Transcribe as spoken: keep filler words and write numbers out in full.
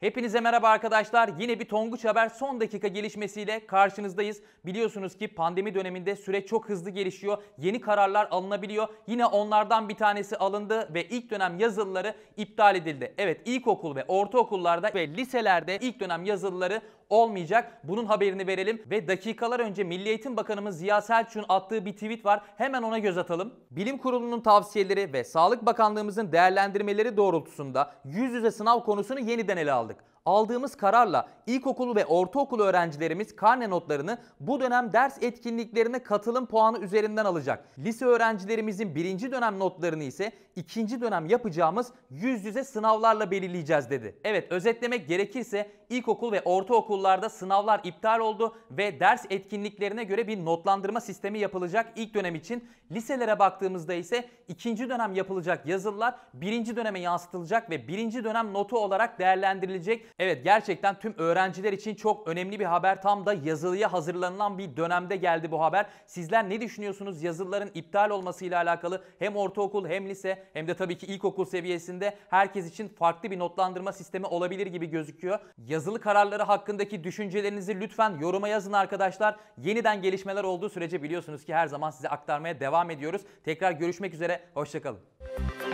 Hepinize merhaba arkadaşlar. Yine bir Tonguç Haber son dakika gelişmesiyle karşınızdayız. Biliyorsunuz ki pandemi döneminde süreç çok hızlı gelişiyor. Yeni kararlar alınabiliyor. Yine onlardan bir tanesi alındı ve ilk dönem yazılıları iptal edildi. Evet, ilkokul ve ortaokullarda ve liselerde ilk dönem yazılıları olmayacak. Bunun haberini verelim ve dakikalar önce Milli Eğitim Bakanımız Ziya Selçuk'un attığı bir tweet var. Hemen ona göz atalım. Bilim Kurulu'nun tavsiyeleri ve Sağlık Bakanlığımızın değerlendirmeleri doğrultusunda yüz yüze sınav konusunu yeniden ele aldık. Aldığımız kararla ilkokul ve ortaokul öğrencilerimiz karne notlarını bu dönem ders etkinliklerine katılım puanı üzerinden alacak. Lise öğrencilerimizin birinci dönem notlarını ise ikinci dönem yapacağımız yüz yüze sınavlarla belirleyeceğiz dedi. Evet, özetlemek gerekirse ilkokul ve ortaokullarda sınavlar iptal oldu ve ders etkinliklerine göre bir notlandırma sistemi yapılacak ilk dönem için. Liselere baktığımızda ise ikinci dönem yapılacak yazılılar birinci döneme yansıtılacak ve birinci dönem notu olarak değerlendirilecek. Evet, gerçekten tüm öğrenciler için çok önemli bir haber. Tam da yazılıya hazırlanılan bir dönemde geldi bu haber. Sizler ne düşünüyorsunuz yazılıların iptal olmasıyla alakalı? Hem ortaokul hem lise hem de tabii ki ilkokul seviyesinde herkes için farklı bir notlandırma sistemi olabilir gibi gözüküyor. Yazılı kararları hakkındaki düşüncelerinizi lütfen yoruma yazın arkadaşlar. Yeniden gelişmeler olduğu sürece biliyorsunuz ki her zaman size aktarmaya devam ediyoruz. Tekrar görüşmek üzere, hoşça kalın.